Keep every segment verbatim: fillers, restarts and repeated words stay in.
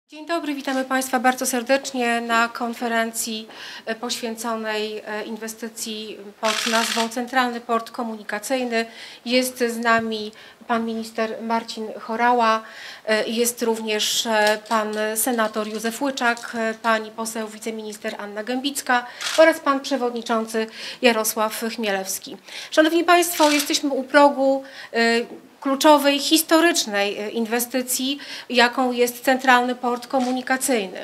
Dzień dobry, witamy Państwa bardzo serdecznie na konferencji poświęconej inwestycji pod nazwą Centralny Port Komunikacyjny. Jest z nami pan minister Marcin Horała, jest również pan senator Józef Łyczak, pani poseł wiceminister Anna Gębicka oraz pan przewodniczący Jarosław Chmielewski. Szanowni Państwo, jesteśmy u progu kluczowej, historycznej inwestycji, jaką jest Centralny Port Komunikacyjny.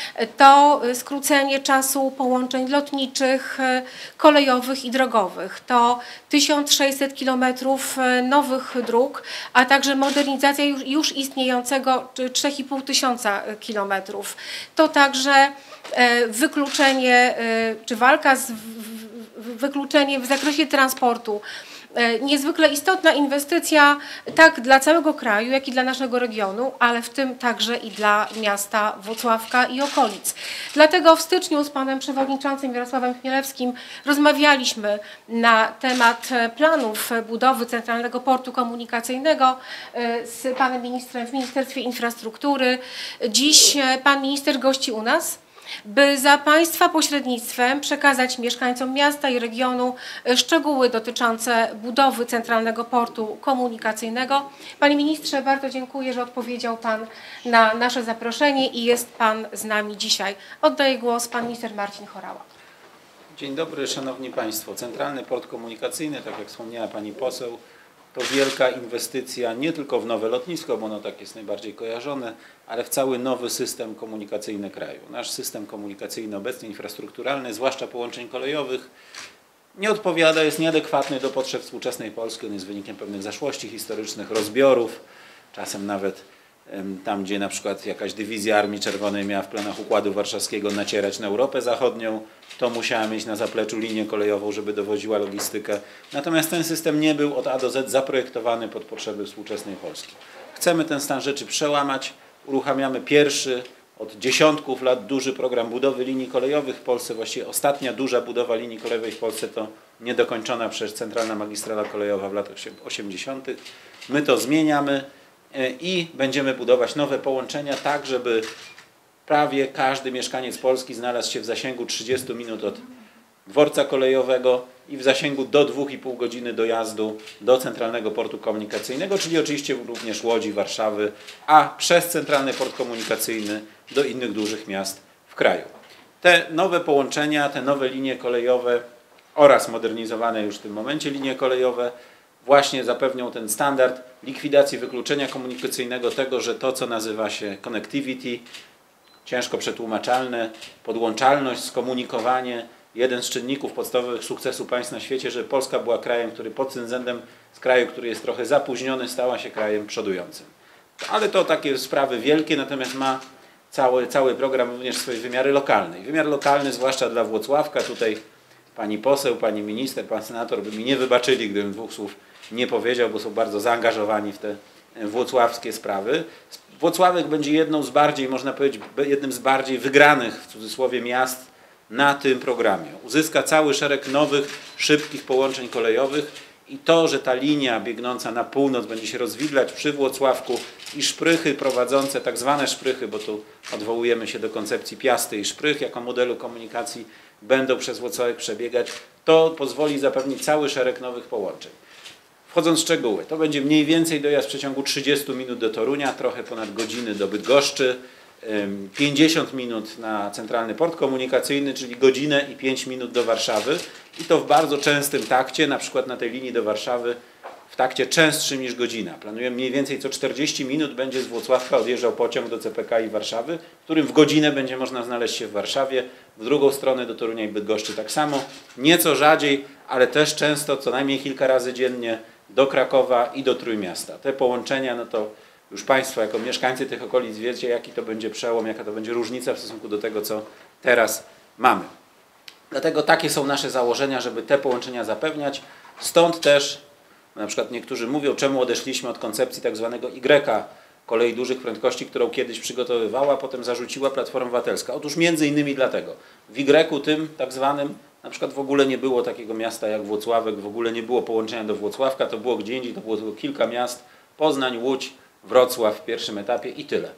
To skrócenie czasu połączeń lotniczych, kolejowych i drogowych. To tysiąc sześćset kilometrów nowych dróg, a także modernizacja już, już istniejącego trzy i pół tysiąca kilometrów. To także wykluczenie, czy walka z wykluczeniem w zakresie transportu. Niezwykle istotna inwestycja tak dla całego kraju, jak i dla naszego regionu, ale w tym także i dla miasta Włocławka i okolic. Dlatego w styczniu z panem przewodniczącym Jarosławem Chmielewskim rozmawialiśmy na temat planów budowy Centralnego Portu Komunikacyjnego z panem ministrem w Ministerstwie Infrastruktury. Dziś pan minister gości u nas, by za Państwa pośrednictwem przekazać mieszkańcom miasta i regionu szczegóły dotyczące budowy Centralnego Portu Komunikacyjnego. Panie ministrze, bardzo dziękuję, że odpowiedział Pan na nasze zaproszenie i jest Pan z nami dzisiaj. Oddaję głos pan minister Marcin Horała. Dzień dobry, Szanowni Państwo. Centralny Port Komunikacyjny, tak jak wspomniała Pani poseł, to wielka inwestycja nie tylko w nowe lotnisko, bo ono tak jest najbardziej kojarzone, ale w cały nowy system komunikacyjny kraju. Nasz system komunikacyjny obecnie infrastrukturalny, zwłaszcza połączeń kolejowych, nie odpowiada, jest nieadekwatny do potrzeb współczesnej Polski. On jest wynikiem pewnych zaszłości historycznych, rozbiorów, czasem nawet tam, gdzie na przykład jakaś dywizja Armii Czerwonej miała w planach Układu Warszawskiego nacierać na Europę Zachodnią, to musiała mieć na zapleczu linię kolejową, żeby dowoziła logistykę. Natomiast ten system nie był od A do Z zaprojektowany pod potrzeby współczesnej Polski. Chcemy ten stan rzeczy przełamać. Uruchamiamy pierwszy od dziesiątków lat duży program budowy linii kolejowych w Polsce. Właściwie ostatnia duża budowa linii kolejowej w Polsce to niedokończona przez Centralna Magistrala Kolejowa w latach osiemdziesiątych. My to zmieniamy i będziemy budować nowe połączenia tak, żeby prawie każdy mieszkaniec Polski znalazł się w zasięgu trzydziestu minut od dworca kolejowego i w zasięgu do dwóch i pół godziny dojazdu do Centralnego Portu Komunikacyjnego, czyli oczywiście również Łodzi, Warszawy, a przez Centralny Port Komunikacyjny do innych dużych miast w kraju. Te nowe połączenia, te nowe linie kolejowe oraz modernizowane już w tym momencie linie kolejowe właśnie zapewnią ten standard likwidacji wykluczenia komunikacyjnego, tego, że to, co nazywa się connectivity, ciężko przetłumaczalne, podłączalność, skomunikowanie, jeden z czynników podstawowych sukcesu państw na świecie, że Polska była krajem, który pod tym względem z kraju, który jest trochę zapóźniony, stała się krajem przodującym. Ale to takie sprawy wielkie, natomiast ma cały, cały program również swoje wymiary lokalne. I wymiar lokalny, zwłaszcza dla Włocławka, tutaj pani poseł, pani minister, pan senator by mi nie wybaczyli, gdybym dwóch słów nie powiedział, bo są bardzo zaangażowani w te włocławskie sprawy. Włocławek będzie jedną z bardziej, można powiedzieć, jednym z bardziej wygranych, w cudzysłowie, miast na tym programie. Uzyska cały szereg nowych, szybkich połączeń kolejowych i to, że ta linia biegnąca na północ będzie się rozwidlać przy Włocławku i szprychy prowadzące, tak zwane szprychy, bo tu odwołujemy się do koncepcji Piasty i szprych jako modelu komunikacji, będą przez Włocławek przebiegać, to pozwoli zapewnić cały szereg nowych połączeń. Wchodząc w szczegóły, to będzie mniej więcej dojazd w przeciągu trzydziestu minut do Torunia, trochę ponad godziny do Bydgoszczy, pięćdziesiąt minut na Centralny Port Komunikacyjny, czyli godzinę i pięć minut do Warszawy i to w bardzo częstym takcie, na przykład na tej linii do Warszawy w takcie częstszym niż godzina. Planujemy mniej więcej co czterdzieści minut będzie z Włocławka odjeżdżał pociąg do C P K i Warszawy, w którym w godzinę będzie można znaleźć się w Warszawie, w drugą stronę do Torunia i Bydgoszczy tak samo, nieco rzadziej, ale też często, co najmniej kilka razy dziennie do Krakowa i do Trójmiasta. Te połączenia, no to już Państwo jako mieszkańcy tych okolic wiecie, jaki to będzie przełom, jaka to będzie różnica w stosunku do tego, co teraz mamy. Dlatego takie są nasze założenia, żeby te połączenia zapewniać. Stąd też, na przykład niektórzy mówią, czemu odeszliśmy od koncepcji tak zwanego Y, kolei dużych prędkości, którą kiedyś przygotowywała, potem zarzuciła Platforma Obywatelska. Otóż między innymi dlatego. W Y tym tak zwanym na przykład w ogóle nie było takiego miasta jak Włocławek, w ogóle nie było połączenia do Włocławka, to było gdzie indziej, to było tylko kilka miast, Poznań, Łódź, Wrocław w pierwszym etapie i tyle.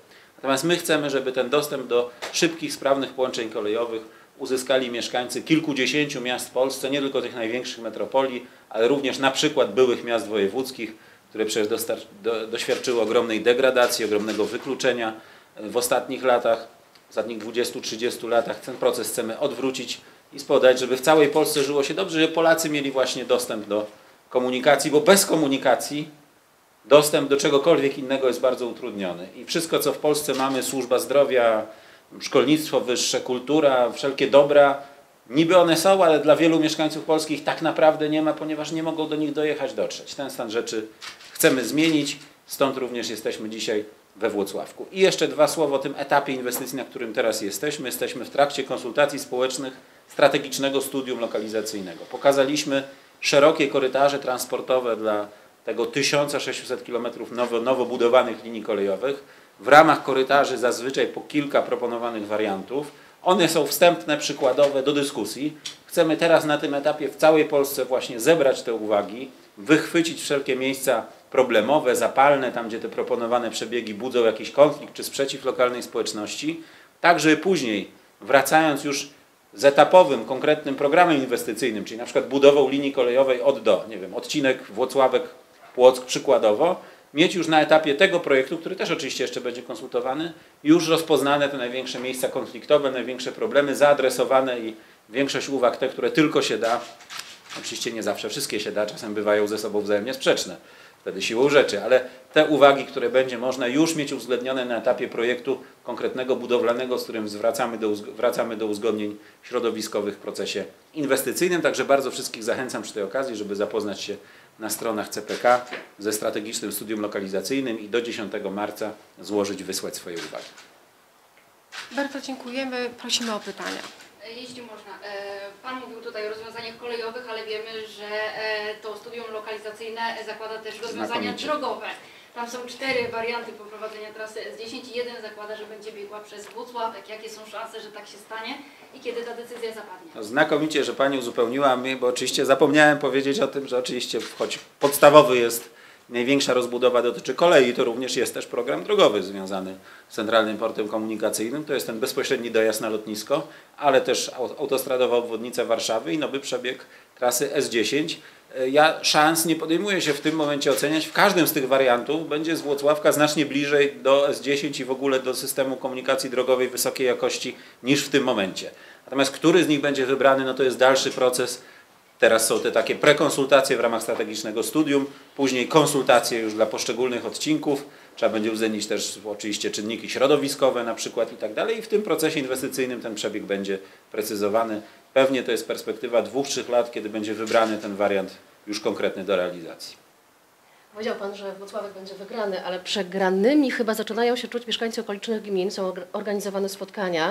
Natomiast my chcemy, żeby ten dostęp do szybkich, sprawnych połączeń kolejowych uzyskali mieszkańcy kilkudziesięciu miast w Polsce, nie tylko tych największych metropolii, ale również na przykład byłych miast wojewódzkich, które przecież do, doświadczyły ogromnej degradacji, ogromnego wykluczenia w ostatnich latach, w ostatnich dwudziestu trzydziestu latach. Ten proces chcemy odwrócić i spowodować, żeby w całej Polsce żyło się dobrze, żeby Polacy mieli właśnie dostęp do komunikacji, bo bez komunikacji dostęp do czegokolwiek innego jest bardzo utrudniony. I wszystko, co w Polsce mamy, służba zdrowia, szkolnictwo wyższe, kultura, wszelkie dobra, niby one są, ale dla wielu mieszkańców polskich tak naprawdę nie ma, ponieważ nie mogą do nich dojechać, dotrzeć. Ten stan rzeczy chcemy zmienić, stąd również jesteśmy dzisiaj we Włocławku. I jeszcze dwa słowa o tym etapie inwestycji, na którym teraz jesteśmy. Jesteśmy w trakcie konsultacji społecznych strategicznego studium lokalizacyjnego. Pokazaliśmy szerokie korytarze transportowe dla tego tysiąc sześćset kilometrów nowo, nowo budowanych linii kolejowych. W ramach korytarzy zazwyczaj po kilka proponowanych wariantów. One są wstępne, przykładowe do dyskusji. Chcemy teraz na tym etapie w całej Polsce właśnie zebrać te uwagi, wychwycić wszelkie miejsca problemowe, zapalne, tam gdzie te proponowane przebiegi budzą jakiś konflikt czy sprzeciw lokalnej społeczności, tak żeby później, wracając już z etapowym, konkretnym programem inwestycyjnym, czyli na przykład budową linii kolejowej od do, nie wiem, odcinek Włocławek-Płock przykładowo, mieć już na etapie tego projektu, który też oczywiście jeszcze będzie konsultowany, już rozpoznane te największe miejsca konfliktowe, największe problemy, zaadresowane i większość uwag, te, które tylko się da, oczywiście nie zawsze wszystkie się da, czasem bywają ze sobą wzajemnie sprzeczne, wtedy siłą rzeczy, ale te uwagi, które będzie można już mieć uwzględnione na etapie projektu konkretnego budowlanego, z którym zwracamy do, wracamy do uzgodnień środowiskowych w procesie inwestycyjnym. Także bardzo wszystkich zachęcam przy tej okazji, żeby zapoznać się na stronach C P K ze strategicznym studium lokalizacyjnym i do dziesiątego marca złożyć, wysłać swoje uwagi. Bardzo dziękujemy. Prosimy o pytania. Jeśli można. Pan mówił tutaj o rozwiązaniach kolejowych, ale wiemy, że to studium lokalizacyjne zakłada też rozwiązania Znakomicie. drogowe. Tam są cztery warianty poprowadzenia trasy S dziesięć i jeden zakłada, że będzie biegła przez Włocławek. Jakie są szanse, że tak się stanie i kiedy ta decyzja zapadnie? No, znakomicie, że Pani uzupełniła mnie, bo oczywiście zapomniałem powiedzieć o tym, że oczywiście choć podstawowy jest, największa rozbudowa dotyczy kolei, to również jest też program drogowy związany z Centralnym Portem Komunikacyjnym. To jest ten bezpośredni dojazd na lotnisko, ale też autostradowa obwodnica Warszawy i nowy przebieg trasy S dziesięć. Ja szans nie podejmuję się w tym momencie oceniać. W każdym z tych wariantów będzie z Włocławka znacznie bliżej do S dziesięć i w ogóle do systemu komunikacji drogowej wysokiej jakości niż w tym momencie. Natomiast który z nich będzie wybrany, no to jest dalszy proces. Teraz są te takie prekonsultacje w ramach strategicznego studium, później konsultacje już dla poszczególnych odcinków. Trzeba będzie uwzględnić też oczywiście czynniki środowiskowe na przykład i tak dalej. I w tym procesie inwestycyjnym ten przebieg będzie precyzowany. Pewnie to jest perspektywa dwóch, trzech lat, kiedy będzie wybrany ten wariant już konkretny do realizacji. Powiedział Pan, że Włocławek będzie wygrany, ale przegranymi chyba zaczynają się czuć mieszkańcy okolicznych gmin, są organizowane spotkania.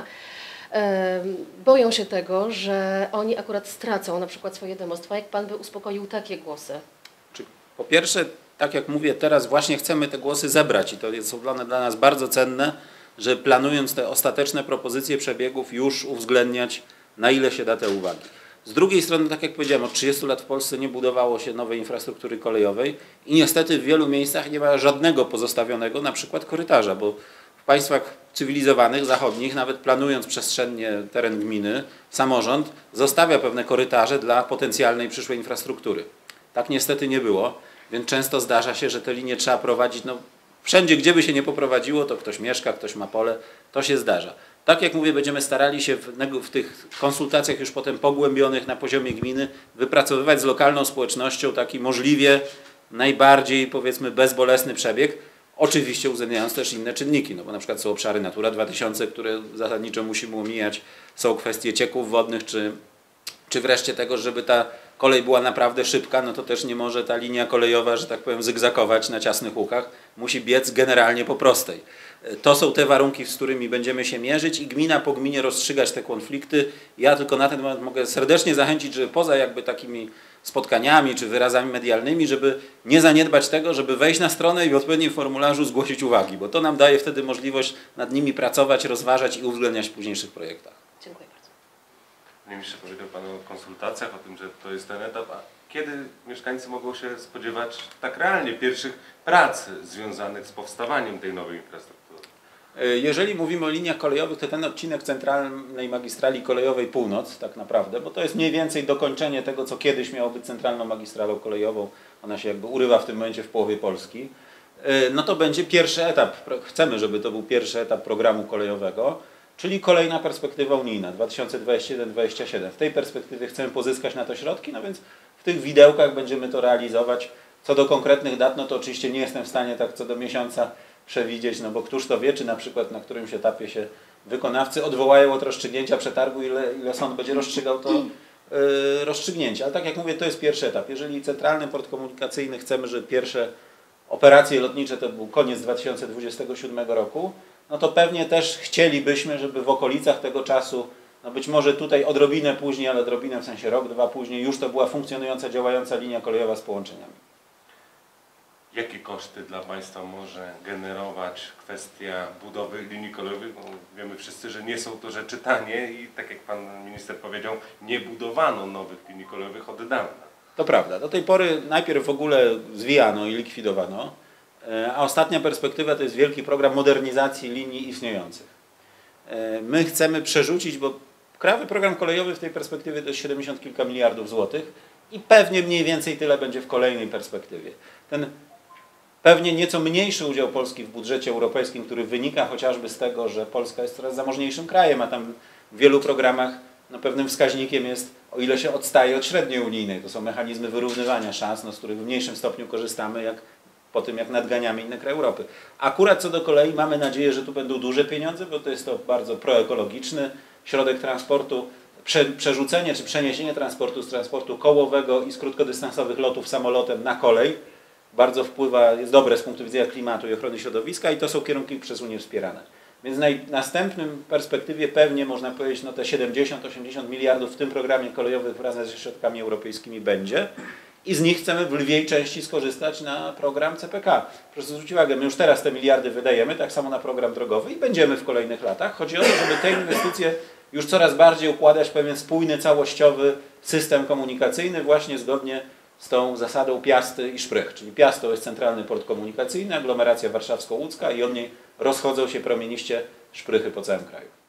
Boją się tego, że oni akurat stracą na przykład swoje domostwa. Jak Pan by uspokoił takie głosy? Po pierwsze, tak jak mówię, teraz właśnie chcemy te głosy zebrać i to jest dla nas bardzo cenne, że planując te ostateczne propozycje przebiegów już uwzględniać, na ile się da te uwagi. Z drugiej strony, tak jak powiedziałem, od trzydziestu lat w Polsce nie budowało się nowej infrastruktury kolejowej i niestety w wielu miejscach nie ma żadnego pozostawionego, na przykład korytarza, bo w państwach cywilizowanych, zachodnich, nawet planując przestrzennie teren gminy, samorząd zostawia pewne korytarze dla potencjalnej przyszłej infrastruktury. Tak niestety nie było, więc często zdarza się, że te linie trzeba prowadzić, no wszędzie, gdzie by się nie poprowadziło, to ktoś mieszka, ktoś ma pole, to się zdarza. Tak jak mówię, będziemy starali się w, w tych konsultacjach już potem pogłębionych na poziomie gminy wypracowywać z lokalną społecznością taki możliwie najbardziej, powiedzmy, bezbolesny przebieg, oczywiście uwzględniając też inne czynniki, no bo na przykład są obszary Natura dwa tysiące, które zasadniczo musimy omijać, są kwestie cieków wodnych, czy, czy wreszcie tego, żeby ta kolej była naprawdę szybka, no to też nie może ta linia kolejowa, że tak powiem, zygzakować na ciasnych łukach, musi biec generalnie po prostej. To są te warunki, z którymi będziemy się mierzyć i gmina po gminie rozstrzygać te konflikty. Ja tylko na ten moment mogę serdecznie zachęcić, żeby poza jakby takimi spotkaniami czy wyrazami medialnymi, żeby nie zaniedbać tego, żeby wejść na stronę i w odpowiednim formularzu zgłosić uwagi, bo to nam daje wtedy możliwość nad nimi pracować, rozważać i uwzględniać w późniejszych projektach. Dziękuję bardzo. Panie ministrze, powiedział Pan o konsultacjach, o tym, że to jest ten etap. A kiedy mieszkańcy mogą się spodziewać tak realnie pierwszych prac związanych z powstawaniem tej nowej infrastruktury? Jeżeli mówimy o liniach kolejowych, to ten odcinek centralnej magistrali kolejowej Północ tak naprawdę, bo to jest mniej więcej dokończenie tego, co kiedyś miało być centralną magistralą kolejową, ona się jakby urywa w tym momencie w połowie Polski, no to będzie pierwszy etap, chcemy, żeby to był pierwszy etap programu kolejowego, czyli kolejna perspektywa unijna dwa tysiące dwudziesty pierwszy do dwudziestego siódmego. W tej perspektywie chcemy pozyskać na to środki, no więc w tych widełkach będziemy to realizować. Co do konkretnych dat, no to oczywiście nie jestem w stanie tak co do miesiąca przewidzieć, no bo któż to wie, czy na przykład na którymś etapie się wykonawcy odwołają od rozstrzygnięcia przetargu, ile, ile sąd będzie rozstrzygał to yy, rozstrzygnięcie. Ale tak jak mówię, to jest pierwszy etap. Jeżeli Centralny Port Komunikacyjny chcemy, żeby pierwsze operacje lotnicze to był koniec dwa tysiące dwudziestego siódmego roku, no to pewnie też chcielibyśmy, żeby w okolicach tego czasu, no być może tutaj odrobinę później, ale odrobinę w sensie rok, dwa później, już to była funkcjonująca, działająca linia kolejowa z połączeniami. Jakie koszty dla Państwa może generować kwestia budowy linii kolejowych? No, wiemy wszyscy, że nie są to rzeczy tanie i tak jak Pan Minister powiedział, nie budowano nowych linii kolejowych od dawna. To prawda. Do tej pory najpierw w ogóle zwijano i likwidowano, a ostatnia perspektywa to jest wielki program modernizacji linii istniejących. My chcemy przerzucić, bo krajowy program kolejowy w tej perspektywie to jest siedemdziesiąt kilka miliardów złotych i pewnie mniej więcej tyle będzie w kolejnej perspektywie. Ten pewnie nieco mniejszy udział Polski w budżecie europejskim, który wynika chociażby z tego, że Polska jest coraz zamożniejszym krajem, a tam w wielu programach no, pewnym wskaźnikiem jest, o ile się odstaje od średniej unijnej. To są mechanizmy wyrównywania szans, no, z których w mniejszym stopniu korzystamy jak, po tym, jak nadganiamy inne kraje Europy. Akurat co do kolei mamy nadzieję, że tu będą duże pieniądze, bo to jest to bardzo proekologiczny środek transportu. Prze, przerzucenie czy przeniesienie transportu z transportu kołowego i z krótkodystansowych lotów samolotem na kolej bardzo wpływa, jest dobre z punktu widzenia klimatu i ochrony środowiska i to są kierunki przez Unię wspierane. Więc w następnym perspektywie pewnie można powiedzieć, no te siedemdziesiąt osiemdziesiąt miliardów w tym programie kolejowym wraz ze środkami europejskimi będzie i z nich chcemy w lwiej części skorzystać na program C P K. Proszę zwrócić uwagę, my już teraz te miliardy wydajemy, tak samo na program drogowy i będziemy w kolejnych latach. Chodzi o to, żeby te inwestycje już coraz bardziej układać w pewien spójny, całościowy system komunikacyjny właśnie zgodnie z tą zasadą Piasty i Szprych, czyli Piast to jest Centralny Port Komunikacyjny, aglomeracja warszawsko-łódzka i od niej rozchodzą się promieniście szprychy po całym kraju.